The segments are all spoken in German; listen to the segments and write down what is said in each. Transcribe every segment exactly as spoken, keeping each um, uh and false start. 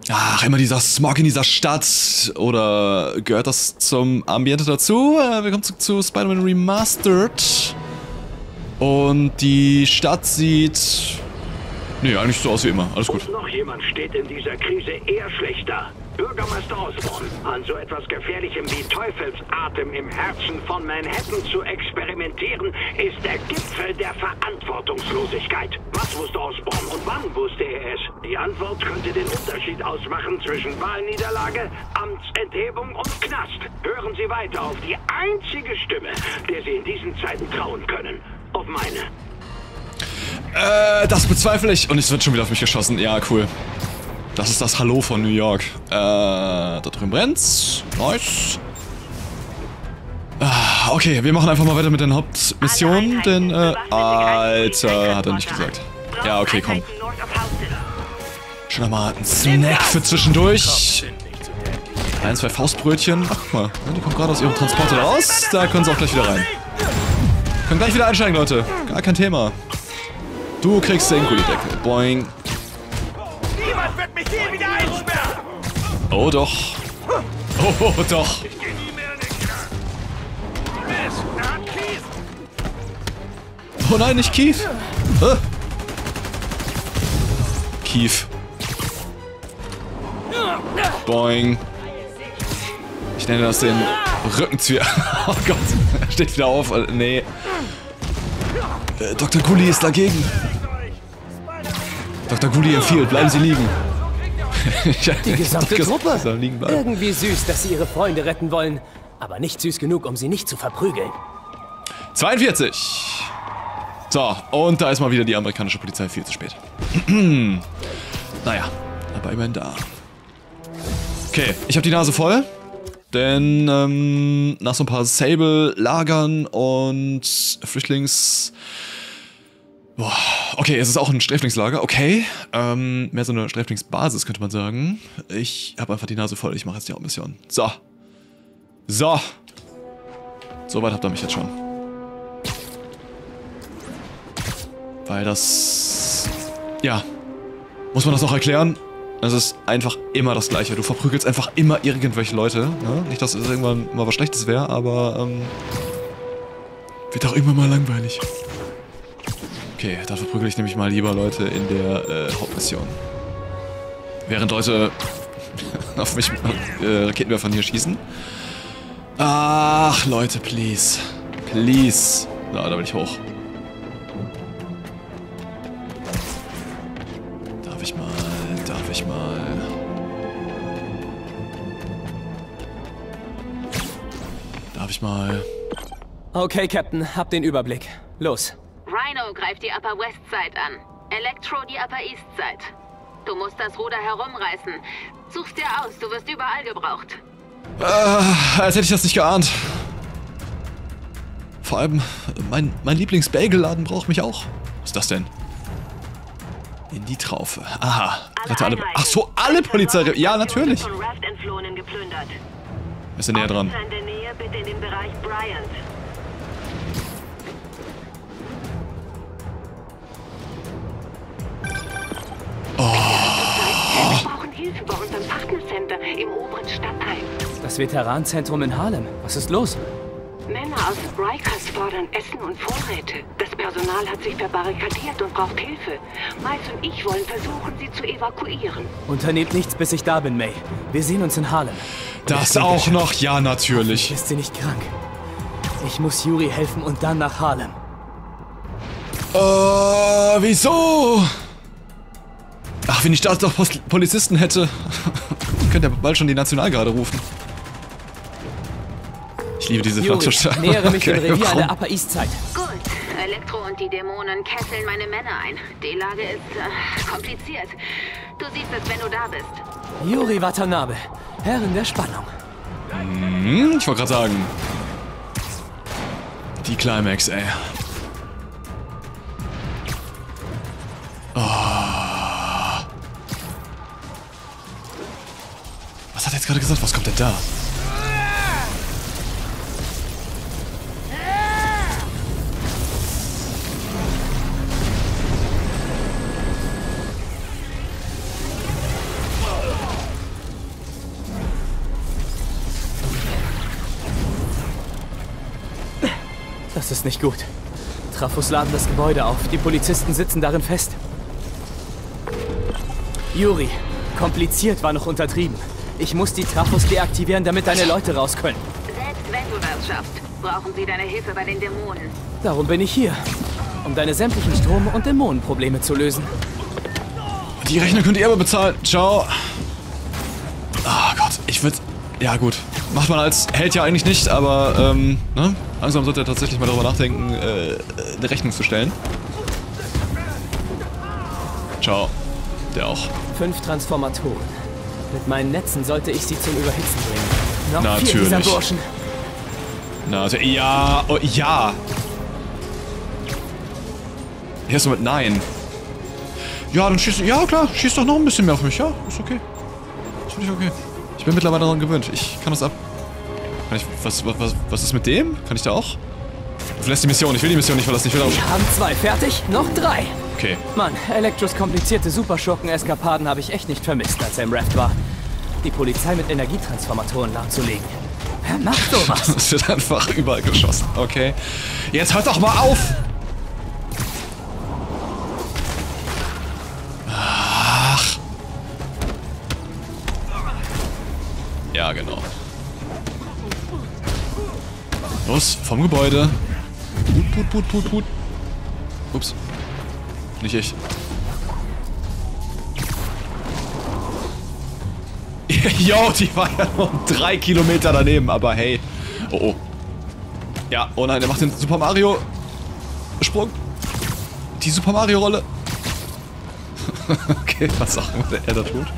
Ach, immer dieser Smog in dieser Stadt. Oder gehört das zum Ambiente dazu? Äh, wir kommen zu, zu Spider-Man Remastered. Und die Stadt sieht... Nee, eigentlich so aus wie immer. Alles gut. Und noch jemand steht in dieser Krise eher schlechter. Bürgermeister Osborn. An so etwas Gefährlichem wie Teufelsatem im Herzen von Manhattan zu experimentieren, ist der Gipfel der Verantwortungslosigkeit. Was wusste Osborn und wann wusste er es? Die Antwort könnte den Unterschied ausmachen zwischen Wahlniederlage, Amtsenthebung und Knast. Hören Sie weiter auf die einzige Stimme, der Sie in diesen Zeiten trauen können. Auf meine. Äh, das bezweifle ich. Und es wird schon wieder auf mich geschossen. Ja, cool. Das ist das Hallo von New York. Äh, da drüben brennt's. Nice. Ah, okay, wir machen einfach mal weiter mit den Hauptmissionen, denn, äh, Alter, hat er nicht gesagt. Ja, okay, komm. Schon mal ein Snack für zwischendurch. Ein, zwei Faustbrötchen. Ach, guck mal, die kommen gerade aus ihrem Transporter raus. Da können sie auch gleich wieder rein. Können gleich wieder einsteigen, Leute. Gar kein Thema. Du kriegst den Gullideckel. Boing. Niemand wird mich hier wieder einsperren! Oh doch. Oh doch. Ich geh nie mehr in den Knast. Mist, er hat Kies! Oh nein, nicht Kief. Äh. Kief. Boing. Ich nenne das den Rückenzieher. Oh Gott. Er steht wieder auf. Nee. Äh, Doktor Gully ist dagegen. Doktor Gully empfiehlt, bleiben Sie liegen. Die gesamte Truppe. Liegen bleiben. Irgendwie süß, dass sie ihre Freunde retten wollen. Aber nicht süß genug, um sie nicht zu verprügeln. zweiundvierzig. So, und da ist mal wieder die amerikanische Polizei viel zu spät. Naja, aber immerhin da. Okay, ich habe die Nase voll. Denn ähm, nach so ein paar Sable-Lagern und Flüchtlings... Boah, okay, es ist auch ein Sträflingslager, okay. Ähm, mehr so eine Sträflingsbasis, könnte man sagen. Ich habe einfach die Nase voll, ich mache jetzt die Hauptmission. So. So. Soweit habt ihr mich jetzt schon. Weil das... Ja. Muss man das noch erklären? Es ist einfach immer das Gleiche. Du verprügelst einfach immer irgendwelche Leute. Ne? Nicht, dass es irgendwann mal was Schlechtes wäre, aber ähm, wird auch immer mal langweilig. Okay, da verprügel ich nämlich mal lieber Leute in der äh, Hauptmission. Während Leute auf mich äh, Raketenwerfern hier schießen. Ach, Leute, please. Please. Na, da will ich hoch. Darf ich mal... Darf ich mal... Darf ich mal... Okay, Captain, hab den Überblick. Los. Rhino greift die Upper West Side an. Electro die Upper East Side. Du musst das Ruder herumreißen. Such's dir aus, du wirst überall gebraucht. Äh, als hätte ich das nicht geahnt. Vor allem, mein, mein Lieblings-Bagel-Laden braucht mich auch. Was ist das denn? In die Traufe. Aha. Rette alle. Ach so, alle Polizei. Ja, natürlich. Wir sind näher dran. Oh. Wir brauchen Hilfe bei unserem Partnercenter im oberen Stadtteil. Das Veteranenzentrum in Harlem. Was ist los? Männer aus Rikers fordern Essen und Vorräte. Das Personal hat sich verbarrikadiert und braucht Hilfe. Miles und ich wollen versuchen, sie zu evakuieren. Unternehmt nichts, bis ich da bin, May. Wir sehen uns in Harlem. Und das auch noch? Ja, natürlich. Ist sie nicht krank? Ich muss Yuri helfen und dann nach Harlem. Äh, wieso? Ach, wenn ich da doch Polizisten hätte, könnte ja bald schon die Nationalgarde rufen. Ich liebe diese Yuri, Franzose. nähere mich Okay, dem Revier an warum? der Upper East Side. Gut, Elektro und die Dämonen kesseln meine Männer ein. Die Lage ist äh, kompliziert. Du siehst es, wenn du da bist. Yuri Watanabe, Herrin der Spannung. Hm, ich wollte gerade sagen. Die Climax, ey. Oh. Was hat er jetzt gerade gesagt? Was kommt denn da? Das ist nicht gut. Trafos laden das Gebäude auf. Die Polizisten sitzen darin fest. Yuri, kompliziert war noch untertrieben. Ich muss die Trafos deaktivieren, damit deine Leute raus können. Selbst wenn du das schaffst, brauchen sie deine Hilfe bei den Dämonen. Darum bin ich hier. Um deine sämtlichen Strom- und Dämonenprobleme zu lösen. Die Rechnung könnt ihr aber bezahlen. Ciao. Ah Gott, ich würde... Ja gut, macht man als Held ja eigentlich nicht, aber ähm, ne? Langsam sollte er tatsächlich mal darüber nachdenken, äh, eine Rechnung zu stellen. Ciao. Der auch. Fünf Transformatoren. Mit meinen Netzen sollte ich sie zum Überhitzen bringen. Noch Natürlich. vier dieser Burschen. Na, also, ja, oh, ja. Hier ist du mit Nein. Ja, dann schießt, ja klar, schießt doch noch ein bisschen mehr auf mich, ja, ist okay. Ist völlig okay. Ich bin mittlerweile daran gewöhnt, ich kann das ab. Kann ich, was, was, was ist mit dem? Kann ich da auch? Du verlässt die Mission, ich will die Mission nicht verlassen, ich will auch... Wir haben zwei fertig, noch drei. Okay. Mann, Elektros komplizierte Superschurken-Eskapaden habe ich echt nicht vermisst, als er im Raft war. Die Polizei mit Energietransformatoren lahmzulegen. Wer macht sowas? Es wird einfach überall geschossen, okay. Jetzt hört doch mal auf! Ach. Ja, genau. Los, vom Gebäude. Put, put, put, put, put. Ups. Nicht ich. Jo, die war ja nur drei Kilometer daneben, aber hey. Oh, oh. Ja, oh nein, der macht den Super Mario Sprung. Die Super Mario Rolle. Okay, was auch immer er da tut.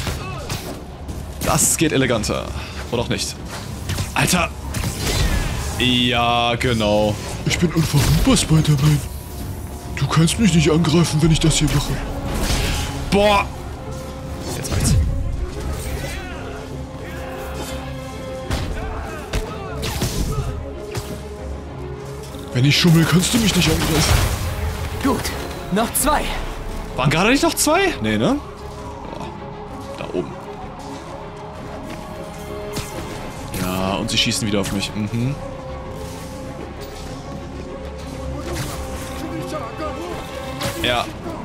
Das geht eleganter. Oder auch nicht. Alter. Ja, genau. Ich bin unverwundbar, Spider-Man. Du kannst mich nicht angreifen, wenn ich das hier mache. Boah. Jetzt reicht's. Wenn ich schummel, kannst du mich nicht angreifen. Gut, noch zwei. Waren gerade nicht noch zwei? Nee, ne? Boah. Da oben. Ja, und sie schießen wieder auf mich. Mhm. Ja.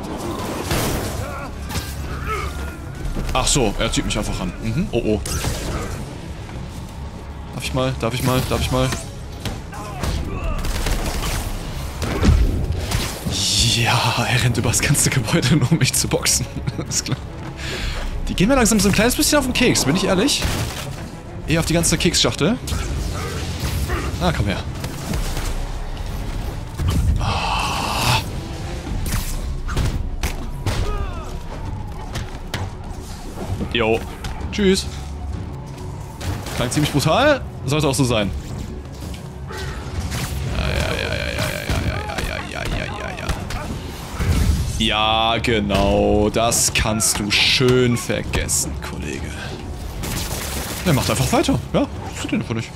Ach so, er zieht mich einfach an. Mhm. Oh, oh. Darf ich mal? Darf ich mal? Darf ich mal? Ja, er rennt über das ganze Gebäude, nur um mich zu boxen. Ist klar. Die gehen mir langsam so ein kleines bisschen auf den Keks, bin ich ehrlich. Eher auf die ganze Keksschachtel. Ah, komm her. Ah. Jo. Tschüss. Klang ziemlich brutal. Sollte auch so sein. Ja, genau. Das kannst du schön vergessen, Kollege. Er macht einfach weiter. Ja, das tut er einfach nicht.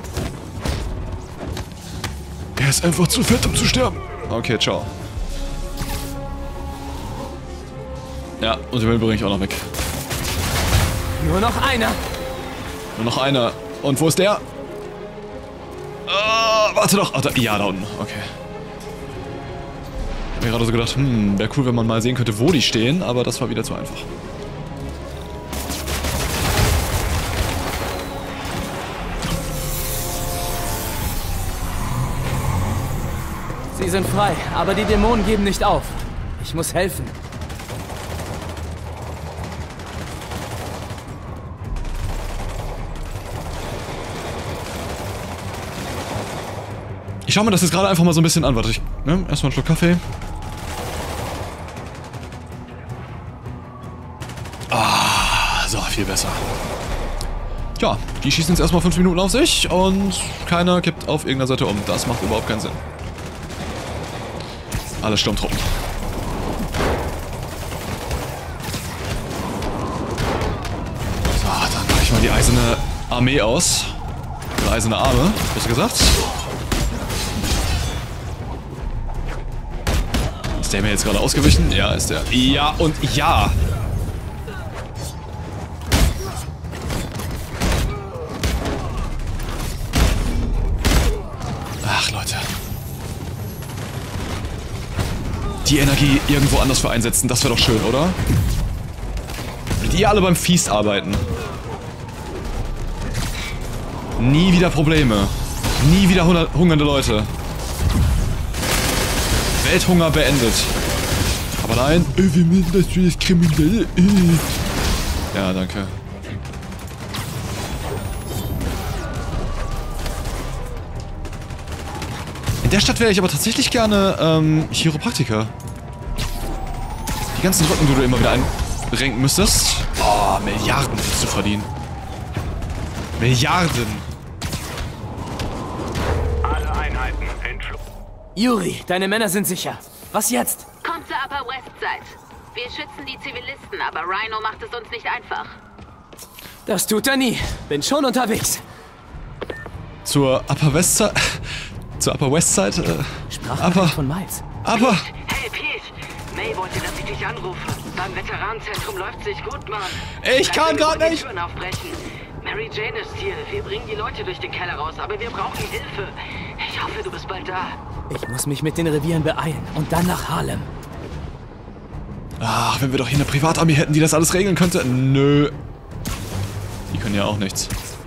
Er ist einfach zu fett, um zu sterben. Okay, ciao. Ja, und den Müll bringe ich auch noch weg. Nur noch einer. Nur noch einer. Und wo ist der? Oh, warte doch. Oh, da, ja, da unten. Okay. Ich hab mir gerade so gedacht, hm, wäre cool, wenn man mal sehen könnte, wo die stehen, aber das war wieder zu einfach. Sie sind frei, aber die Dämonen geben nicht auf. Ich muss helfen. Ich schau mir das jetzt gerade einfach mal so ein bisschen an. Warte, ich, ne? Erstmal einen Schluck Kaffee. Ah, so, viel besser. Ja, die schießen jetzt erstmal fünf Minuten auf sich und keiner kippt auf irgendeiner Seite um. Das macht überhaupt keinen Sinn. Alle Sturmtruppen. So, dann mache ich mal die eiserne Armee aus. Oder eiserne Arme, besser gesagt. Ist der mir jetzt gerade ausgewichen? Ja, ist der. Ja und ja. Ach, Leute. die Energie irgendwo anders für einsetzen. Das wäre doch schön, oder? Die alle beim Feast arbeiten. Nie wieder Probleme. Nie wieder hungernde Leute. Welthunger beendet. Aber nein. Äh, wir müssen das für das Kriminelle. Äh. Ja, danke. In der Stadt wäre ich aber tatsächlich gerne ähm, Chiropraktiker. Die ganzen Rücken, die du immer wieder einrenken müsstest. Oh, Milliarden willst du verdienen. Milliarden. Alle Einheiten entschlossen. Yuri, deine Männer sind sicher. Was jetzt? Kommt zur Upper West Side. Wir schützen die Zivilisten, aber Rhino macht es uns nicht einfach. Das tut er nie. Bin schon unterwegs. Zur Upper West Side. Zur Upper West Side. Äh, Sprach aber. von Miles. Aber. Hey, Pete. May wollte, dass ich dich anrufe. Beim Veteranenzentrum läuft sich gut, Mann. Ich kann grad nicht. Die Türen aufbrechen. Mary Jane ist hier. Wir bringen die Leute durch den Keller raus, aber wir brauchen Hilfe. Ich hoffe, du bist bald da. Ich muss mich mit den Revieren beeilen und dann nach Harlem. Ach, wenn wir doch hier eine Privatarmee hätten, die das alles regeln könnte. Nö. Die können ja auch nichts.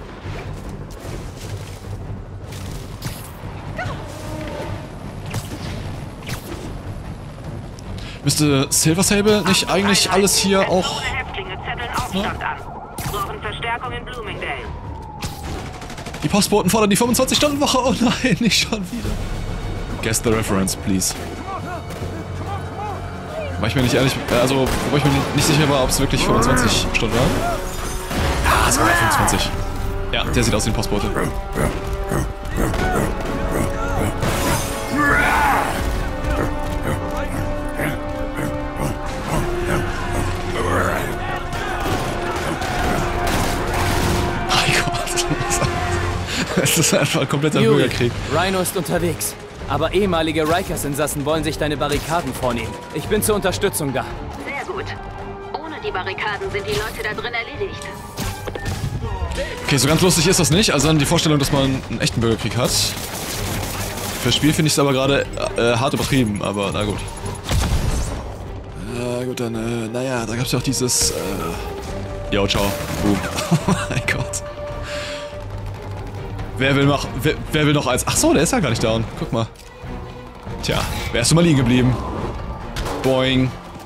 Müsste Silver Sable nicht eigentlich alles hier auch... Ne? Brauchen Verstärkung in Bloomingdale. Die Postboten fordern die fünfundzwanzig-Stunden-Woche. Oh nein, nicht schon wieder. Guess the reference, please. War ich mir nicht ehrlich... Also, wo ich mir nicht sicher war, ob es wirklich fünfundzwanzig Stunden waren. Ah, es war fünfundzwanzig. Ja, der sieht aus wie ein Postbote. Es ist einfach ein kompletter Yuri, Bürgerkrieg. Rhino ist unterwegs. Aber ehemalige Rikers-Insassen wollen sich deine Barrikaden vornehmen. Ich bin zur Unterstützung da. Sehr gut. Ohne die Barrikaden sind die Leute da drin erledigt. Okay, so ganz lustig ist das nicht. Also dann die Vorstellung, dass man einen echten Bürgerkrieg hat. Fürs Spiel finde ich es aber gerade äh, hart übertrieben, aber na gut. Na gut, dann, äh, naja, da gab es ja auch dieses, äh... Yo, ciao. Boom. Oh mein Gott. Wer will noch, wer, wer will noch eins? Ach so, der ist ja gar nicht down. Guck mal. Tja, wärst du mal liegen geblieben. Boing.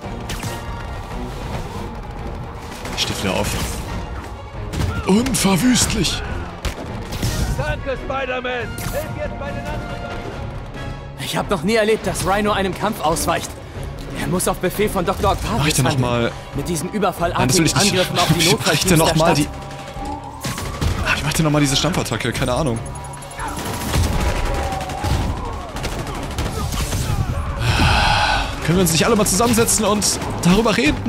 Ich stehe wieder auf. Unverwüstlich. Danke, Spider-Man. Hilf jetzt bei den anderen. Ich habe noch nie erlebt, dass Rhino einem Kampf ausweicht. Er muss auf Befehl von Doktor Octavius Mach ich denn noch mal? Mit diesen Nein, das will überfallartigen ich nicht. Angriffen auf die Ich mach Notfallteams dir noch der mal Stadt. die... Ah, ich mach dir noch mal diese Stampfattacke, keine Ahnung. Können wir uns nicht alle mal zusammensetzen und darüber reden?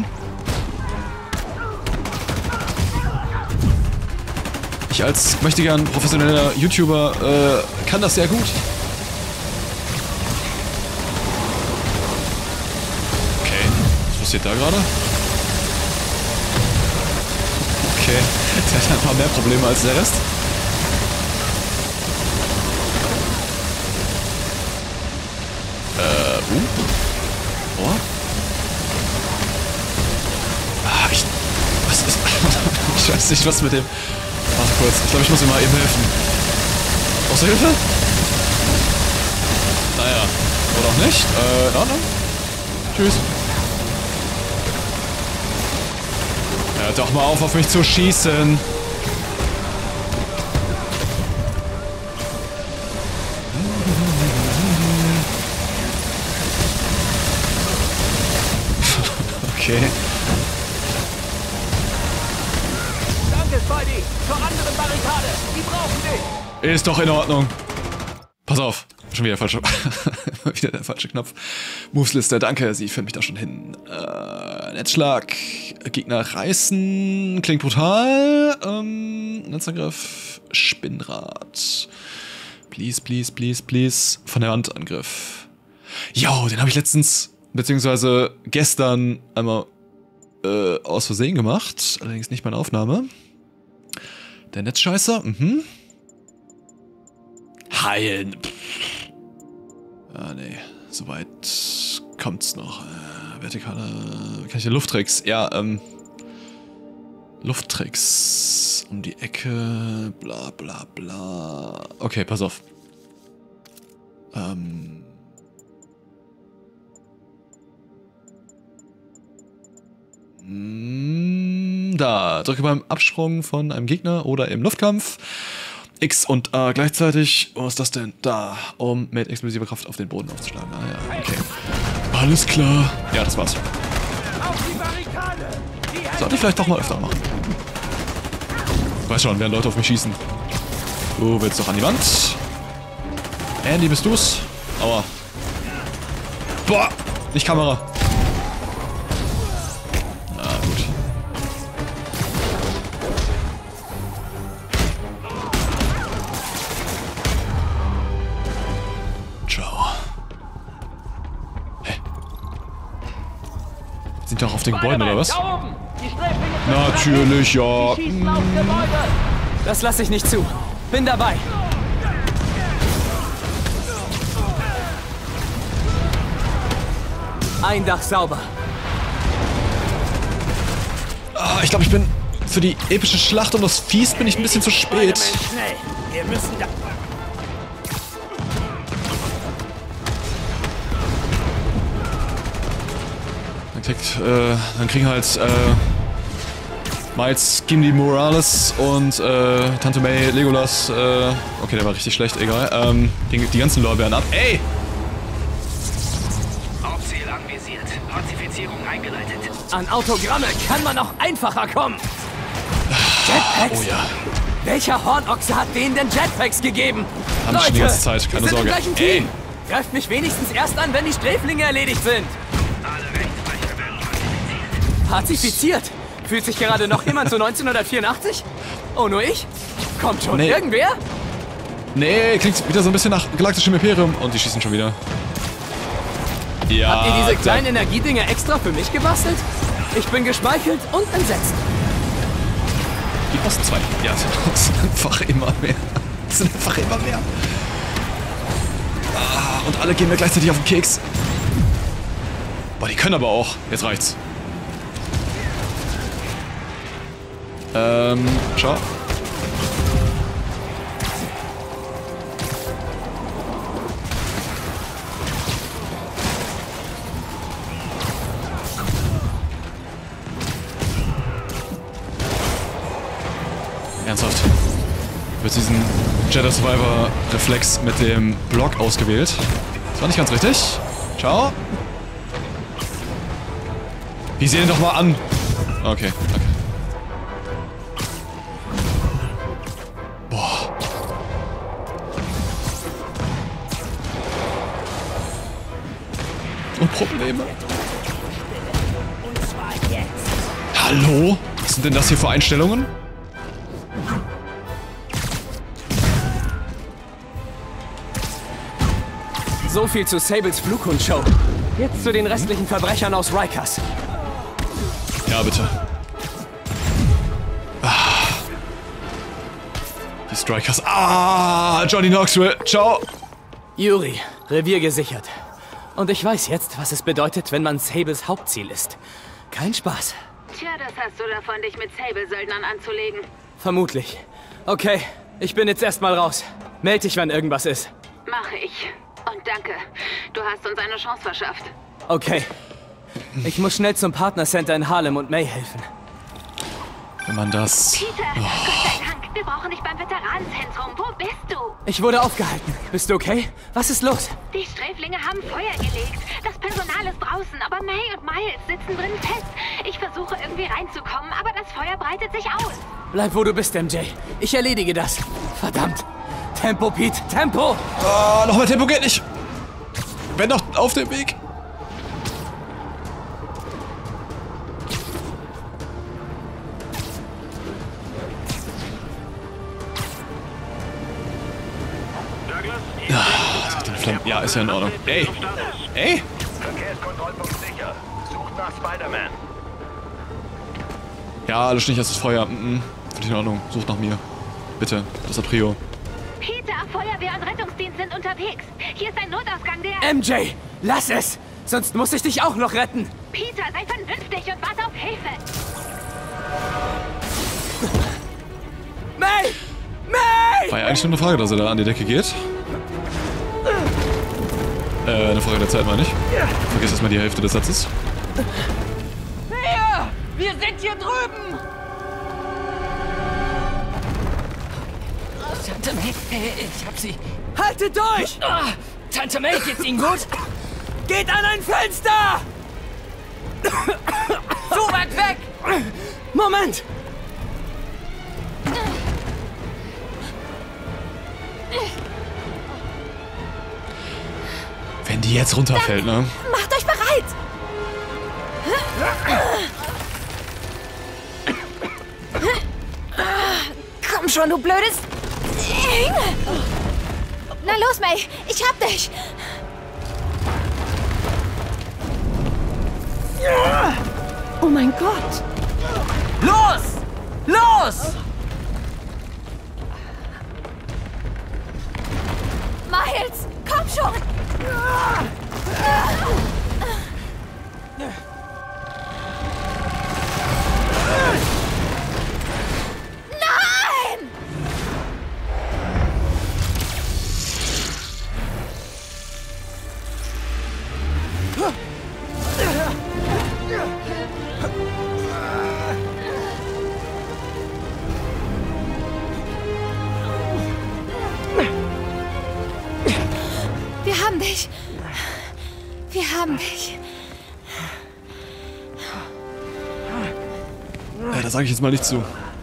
Ich als möchte gern professioneller YouTuber äh, kann das sehr gut. Okay, was passiert da gerade? Okay, der hat ein paar mehr Probleme als der Rest. Äh, uh. Oh. Ah, ich... Was ist... ich weiß nicht, was mit dem... Warte kurz, ich glaube, ich muss ihm mal eben helfen. Brauchst du Hilfe? Naja, oder auch nicht. Äh, in Ordnung. Tschüss. Hört doch mal auf, auf mich zu schießen. Okay. Danke, Spidey. Zur anderen Barrikade. Die brauchen dich. Ist doch in Ordnung. Pass auf. Schon wieder falsche. wieder der falsche Knopf. Movesliste, danke. Sie führen mich da schon hin. Äh, Netzschlag. Gegner reißen. Klingt brutal. Ähm, Netzangriff. Spinnrad. Please, please, please, please. Von der Wand Angriff. Jo, den habe ich letztens, beziehungsweise gestern einmal äh, aus Versehen gemacht. Allerdings nicht meine Aufnahme. Der Netzscheißer. Mhm. Heilen. Pff. Ah, nee. Soweit kommt's noch? Äh, vertikale... Kann ich hier Lufttricks? Ja, ähm... Lufttricks. Um die Ecke... Bla bla bla... Okay, pass auf. Ähm... Da, drücke beim Absprung von einem Gegner oder im Luftkampf X und A gleichzeitig. Wo ist das denn? Da, um mit explosiver Kraft auf den Boden aufzuschlagen. Ah ja, okay. Alles klar. Ja, das war's. Sollte ich vielleicht doch mal öfter machen. Weiß schon, werden Leute auf mich schießen. Du willst doch an die Wand. Andy, bist du's? Aua. Boah, nicht Kamera. Sind doch auf den Gebäuden, oder was? Natürlich, ja. Das lasse ich nicht zu. Bin dabei. Ein Dach sauber. Ah, ich glaube, ich bin für die epische Schlacht um das Viehs bin ich ein bisschen zu spät. Wir müssen da... Dann, kriegt, äh, dann kriegen halt äh, Miles, Gimli Morales und äh, Tante May, Legolas, äh, okay, der war richtig schlecht, egal, ähm, die, die ganzen Lorbeeren ab. Ey! Hauptziel anvisiert. Pazifizierung eingeleitet. An Autogramme kann man auch einfacher kommen. Jetpacks? Oh ja. Welcher Hornochse hat denen denn Jetpacks gegeben? Haben Leute, schon die ganze Zeit, keine wir sind Sorge. im gleichen Ey! Team. Greift mich wenigstens erst an, wenn die Sträflinge erledigt sind. Alle Rechtsbrecher werden pazifiziert. Pazifiziert? Fühlt sich gerade noch jemand zu neunzehnhundertvierundachtzig? Oh, nur ich? Kommt schon Nee. irgendwer? Nee, klingt wieder so ein bisschen nach galaktischem Imperium und die schießen schon wieder. Ja, Habt ihr diese da- kleinen Energiedinger extra für mich gebastelt? Ich bin geschmeichelt und entsetzt. Die kosten zwei. Ja, es sind einfach immer mehr. Es sind einfach immer mehr. Ah, und alle gehen mir gleichzeitig auf den Keks. Boah, die können aber auch. Jetzt reicht's. Ähm, schau. Ernsthaft. Wird diesen Jedi Survivor Reflex mit dem Block ausgewählt. Das war nicht ganz richtig. Ciao. Wie sehen ihn doch mal an. Okay, danke. Boah. Und Probleme. Hallo? Was sind denn das hier für Einstellungen? So viel zu Sables Flughund-Show. Jetzt zu den restlichen Verbrechern aus Rikers. Ja, bitte. Ah. Die Strikers. Ah, Johnny Knoxville. Ciao. Yuri, Revier gesichert. Und ich weiß jetzt, was es bedeutet, wenn man Sables Hauptziel ist. Kein Spaß. Tja, das hast du davon, dich mit Sable-Söldnern anzulegen. Vermutlich. Okay, ich bin jetzt erstmal raus. Meld dich, wenn irgendwas ist. Mache ich. Und danke. Du hast uns eine Chance verschafft. Okay. Ich muss schnell zum Partnercenter in Harlem und May helfen. Wenn man das... Peter, Gott sei Dank, wir brauchen dich beim Veteranenzentrum. Wo bist du? Ich wurde aufgehalten. Bist du okay? Was ist los? Die Sträflinge haben Feuer gelegt. Das Personal ist draußen, aber May und Miles sitzen drin fest. Ich versuche irgendwie reinzukommen, aber das Feuer breitet sich aus. Bleib, wo du bist, M J. Ich erledige das. Verdammt. Tempo, Pete. Tempo! Ah, nochmal Tempo geht nicht. Wenn doch auf dem Weg. Ah, den Flammen. Ja, ist ja in Ordnung. Ey. Ey. Verkehrskontrollpunkt sicher. Sucht nach Spider-Man. Ja, lösch nicht erst das Feuer. Mm -mm. Finde ich in Ordnung. Sucht nach mir. Bitte. Das ist Prio. Peter, Feuerwehr und Rettungsdienst sind unterwegs. Hier ist ein Notausgang, der... M J, lass es! Sonst muss ich dich auch noch retten. Peter, sei vernünftig und warte auf Hilfe. May! May! War ja eigentlich nur eine Frage, dass er da an die Decke geht. Äh, eine Frage der Zeit, meine ich. Vergiss erstmal die Hälfte des Satzes. Hier! Wir sind hier drüben! Tante May, ich hab sie. Haltet durch! Ah, Tante May, geht's Ihnen gut? Geht an ein Fenster! So weit weg! Moment! Wenn die jetzt runterfällt, ne? Macht euch bereit! Komm schon, du blödes Ding! Na los, May, ich hab dich! Oh mein Gott! Los! Los! Miles, komm schon! Nein! Wir haben dich. Wir haben dich. Ja, da sage ich jetzt mal nicht zu.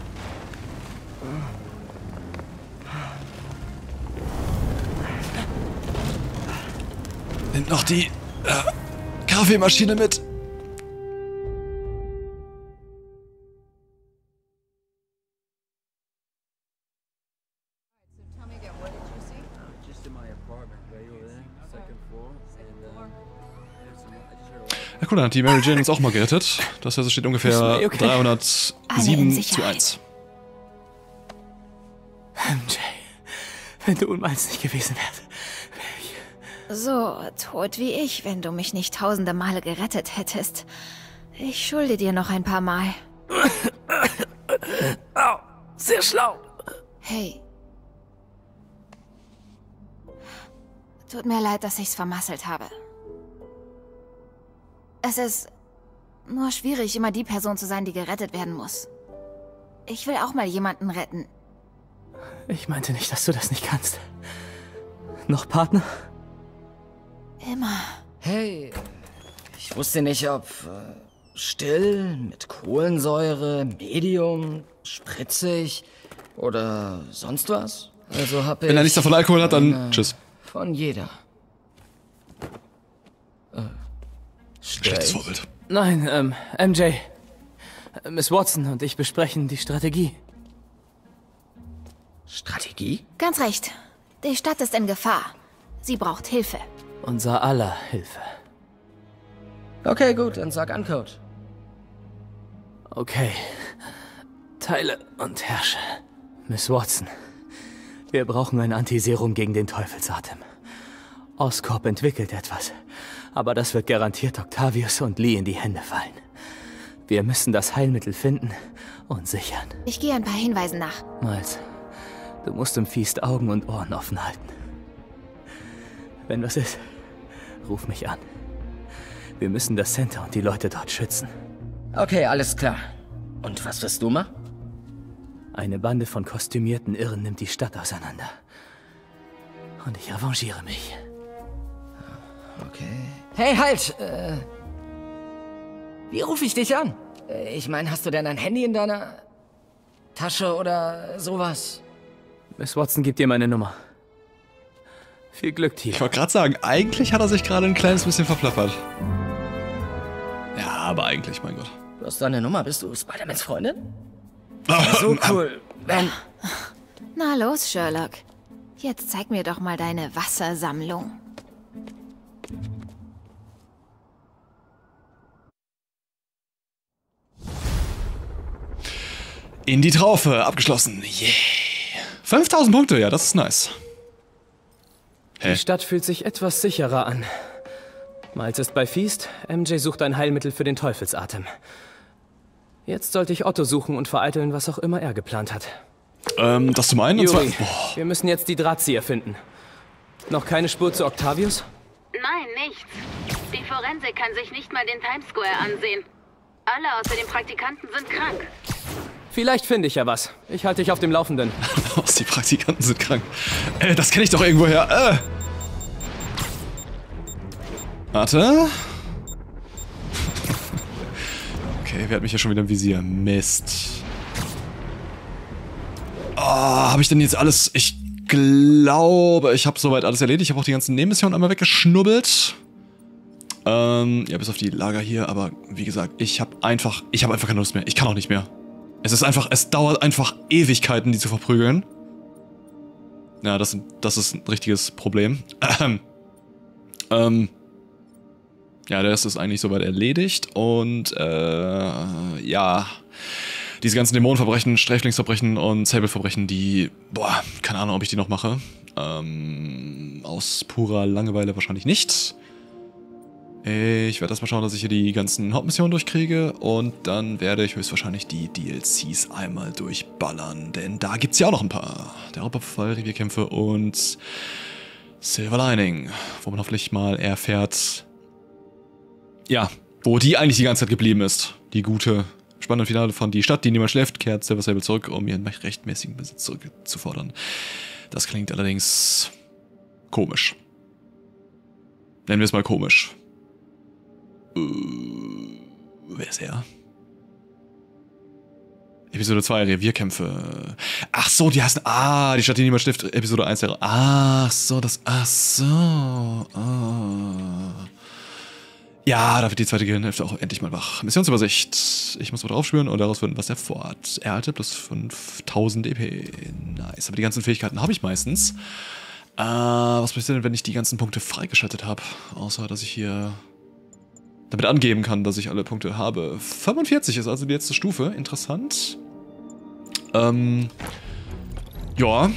Nimm noch die äh, Kaffeemaschine mit. Ja, cool, dann hat die Mary Jane uns auch mal gerettet. Das heißt, es steht ungefähr okay. dreihundertsieben zu eins. M J, wenn du unmeins nicht gewesen wärst, wäre ich... So tot wie ich, wenn du mich nicht tausende Male gerettet hättest. Ich schulde dir noch ein paar Mal. Au, sehr schlau. Hey. Tut mir leid, dass ich's vermasselt habe. Es ist nur schwierig, immer die Person zu sein, die gerettet werden muss. Ich will auch mal jemanden retten. Ich meinte nicht, dass du das nicht kannst. Noch Partner? Immer. Hey, ich wusste nicht, ob äh, still, mit Kohlensäure, Medium, spritzig oder sonst was. Also hab ich... Wenn er nichts davon Alkohol hat, dann eine tschüss. Von jeder. Äh, Schlechtes Stell- Vorbild. Nein, ähm, M J. Äh, Miss Watson und ich besprechen die Strategie. Strategie? Ganz recht. Die Stadt ist in Gefahr. Sie braucht Hilfe. Unser aller Hilfe. Okay, gut, dann sag an, Code. Okay. Teile und herrsche. Miss Watson. Wir brauchen ein Antiserum gegen den Teufelsatem. Oscorp entwickelt etwas. Aber das wird garantiert Octavius und Lee in die Hände fallen. Wir müssen das Heilmittel finden und sichern. Ich gehe ein paar Hinweisen nach. Miles, du musst im Feast Augen und Ohren offen halten. Wenn was ist, ruf mich an. Wir müssen das Center und die Leute dort schützen. Okay, alles klar. Und was wirst du machen? Eine Bande von kostümierten Irren nimmt die Stadt auseinander. Und ich revanchiere mich. Okay. Hey, halt! Äh, wie rufe ich dich an? Äh, ich meine, hast du denn ein Handy in deiner Tasche oder sowas? Miss Watson gibt dir meine Nummer. Viel Glück, Team. Ich wollte gerade sagen, eigentlich hat er sich gerade ein kleines bisschen verplappert. Ja, aber eigentlich, mein Gott. Du hast deine Nummer, bist du Spider-Mans Freundin? So cool. Wenn... Na los, Sherlock. Jetzt zeig mir doch mal deine Wassersammlung. In die Traufe, abgeschlossen. Yeah. fünftausend Punkte, ja, das ist nice. Hä? Die Stadt fühlt sich etwas sicherer an. Miles ist bei Feast, M J sucht ein Heilmittel für den Teufelsatem. Jetzt sollte ich Otto suchen und vereiteln, was auch immer er geplant hat. Ähm, das zum einen und Yuri, zwar... Boah. wir müssen jetzt die Drahtzieher finden. Noch keine Spur zu Octavius? Nein, nichts. Die Forensik kann sich nicht mal den Times Square ansehen. Alle außer den Praktikanten sind krank. Vielleicht finde ich ja was. Ich halte dich auf dem Laufenden. Die Praktikanten sind krank. Äh, das kenne ich doch irgendwoher. Äh. Warte. Okay, wer hat mich ja schon wieder im Visier? Mist. Oh, habe ich denn jetzt alles... Ich glaube, ich habe soweit alles erledigt. Ich habe auch die ganzen Nebenmissionen einmal weggeschnubbelt. Ähm, ja, bis auf die Lager hier. Aber wie gesagt, ich habe einfach... Ich habe einfach keine Lust mehr. Ich kann auch nicht mehr. Es ist einfach... Es dauert einfach Ewigkeiten, die zu verprügeln. Ja, das, das ist ein richtiges Problem. Ähm... Ähm... Ja, der Rest ist eigentlich soweit erledigt und, äh, ja, diese ganzen Dämonenverbrechen, Sträflingsverbrechen und Sable-Verbrechen, die, boah, keine Ahnung, ob ich die noch mache. Ähm, aus purer Langeweile wahrscheinlich nicht. Ich werde erstmal schauen, dass ich hier die ganzen Hauptmissionen durchkriege und dann werde ich höchstwahrscheinlich die D L Cs einmal durchballern, denn da gibt's ja auch noch ein paar. Der Raubüberfall, Revierkämpfe und Silver Lining, wo man hoffentlich mal erfährt... Ja, wo die eigentlich die ganze Zeit geblieben ist. Die gute, spannende Finale von Die Stadt, die niemand schläft, kehrt Silver Sable zurück, um ihren rechtmäßigen Besitz zurückzufordern. Das klingt allerdings komisch. Nennen wir es mal komisch. Äh, wer ist er? Episode zwei, Revierkämpfe. Ach so, die heißen... Ah, Die Stadt, die niemand schläft, Episode eins. Ach so, das... Ach so. Ah... Ja, da wird die zweite Gehirnhälfte auch endlich mal wach. Missionsübersicht. Ich muss mal draufspüren und daraus finden, was er vorhat. Er hatte plus fünftausend E P. Nice. Aber die ganzen Fähigkeiten habe ich meistens. Äh, was passiert denn, wenn ich die ganzen Punkte freigeschaltet habe? Außer, dass ich hier damit angeben kann, dass ich alle Punkte habe. fünfundvierzig ist also die letzte Stufe. Interessant. Ähm, ja.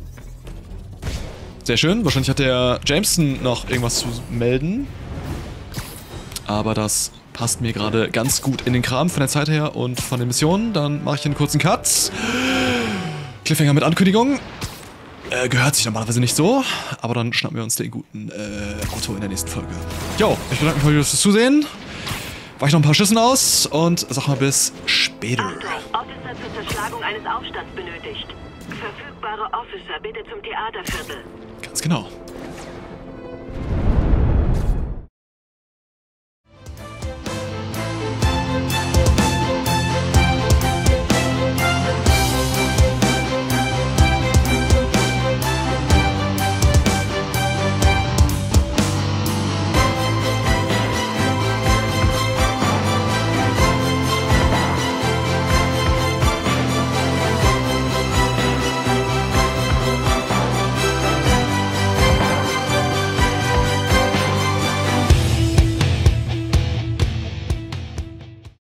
Sehr schön. Wahrscheinlich hat der Jameson noch irgendwas zu melden. Aber das passt mir gerade ganz gut in den Kram von der Zeit her und von den Missionen. Dann mache ich einen kurzen Cut. Cliffhanger mit Ankündigung. Äh, gehört sich normalerweise nicht so. Aber dann schnappen wir uns den guten äh, Otto in der nächsten Folge. Jo, ich bedanke mich mal fürs Zusehen. Weiche noch ein paar Schüssen aus und sag mal bis später. Officer zur Zerschlagung eines Aufstands benötigt. Verfügbare Officer bitte zum Theaterviertel. Ganz genau.